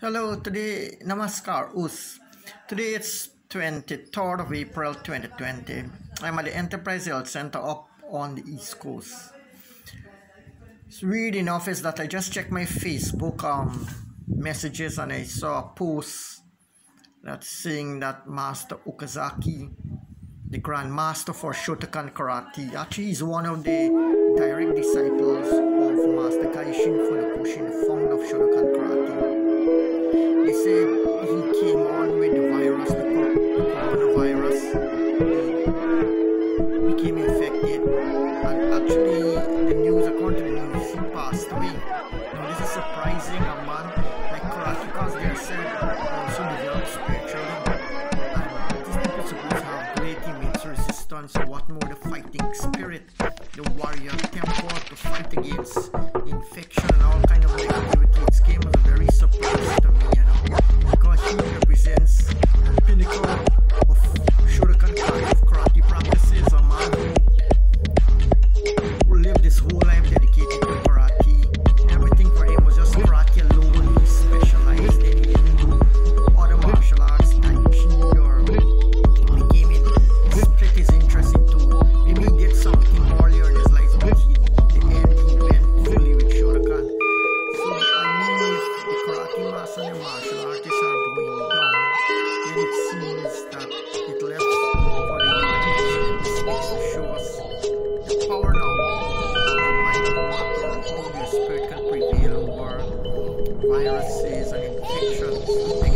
Hello, today, Namaskar, Us. Today it's 23rd of April 2020. I'm at the Enterprise Health Center up on the East Coast. It's weird enough is that I just checked my Facebook messages and I saw a post that's saying that Master Okazaki, the Grand Master for Shotokan Karate, actually is one of the direct disciples of Master Gaishin Funakoshi, the founder of Shotokan Karate. They say he came on with the virus, the coronavirus. He became infected, and actually, the news, according to the news, he passed away. Now, this is surprising. A man like karate, because they are said also developed spiritually. And these people supposed to have great immense resistance, or what more, the fighting spirit, the warrior temper to fight against infection and all kind of negativity. It came as a very surprise to me, because he represents the pinnacle of Shotokan karate practices. A man who lived his whole life dedicated to karate. Everything for him was just karate alone. He specialized in it. He didn't do other martial arts, tai chi, or gaming. He split his interest into, maybe he did something earlier in his life, but the end he went fully with Shotokan. So I mean, if the karate master and the martial artists are going down, then it seems that it left for the human mistakes to show us the power now of the mind of matter, how your spirit can prevail over viruses and infections.